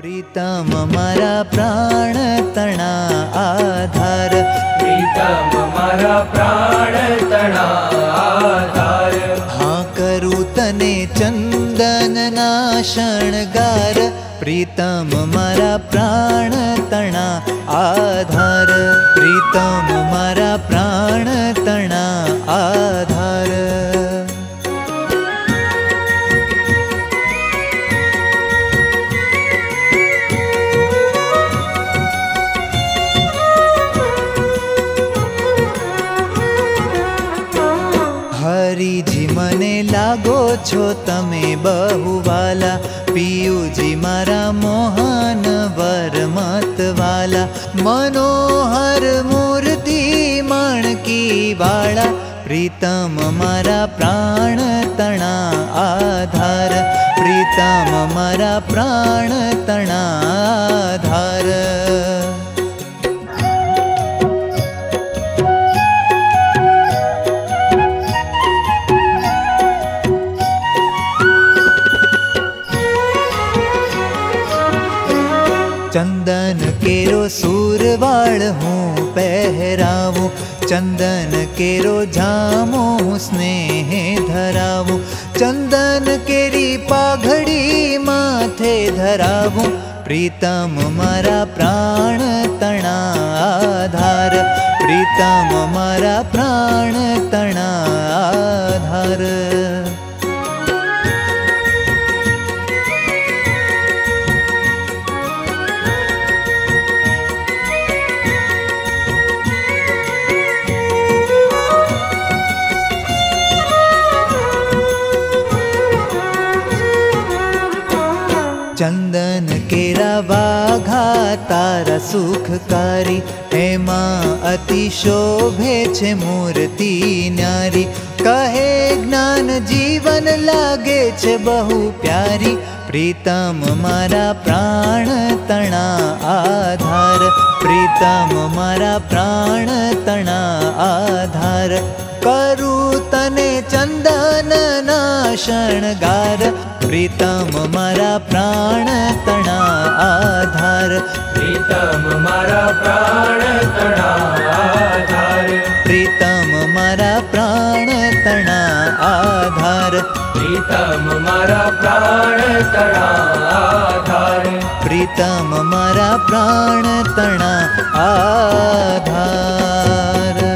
प्रीतम मारा प्राण तना आधार, प्रीतम मारा प्राण तना आधार। हाँ करूँ तने चंदन ना शणगार, प्रीतम मारा प्राण तना आधार, प्रीतम मारा प्राण तना आधार। हरिजी मने लागो छो तमे बहुवाला, पियुजी मारा मोहन वर मत वाला, मनोहर मूर्ति माणकी वाला, प्रीतम मारा प्राण तना आधार, प्रीतम मारा प्राण तना आधार। चंदन केरो सूरवाड़ हूँ पहरावूं, चंदन केरो जामो स्नेह धरावूं, चंदन केरी पाघड़ी माथे धरावूं, प्रीतम मारा प्राण तना आधार, प्रीतम मारा प्राण तना आधार। चंदन केरा वाघा तारा सुखकारी, हेमा अति शोभे छे मूर्ति न्यारी, कहे ज्ञान जीवन लागे छे बहु प्यारी, प्रीतम मारा प्राण तना आधार, प्रीतम मारा प्राण तना आधार। करूँ तने चंदन ना शणगार, प्रीतम मारा प्राण तना आधार, प्रीतम मारा प्राण तना आधार, प्रीतम मारा प्राण तना आधार, प्रीतम मारा प्राण तना आधार, प्रीतम मारा प्राण तना आधार।